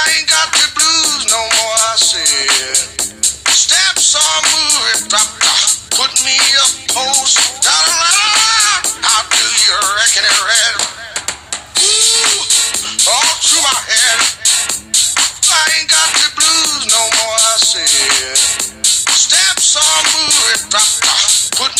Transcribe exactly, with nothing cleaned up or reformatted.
ain't got the blues no more, I said. Steps on moving, drop, put me a post. How do you reckon it read? Ooh, all through my head. I ain't got the blues no more, I said. Steps on moving, drop, put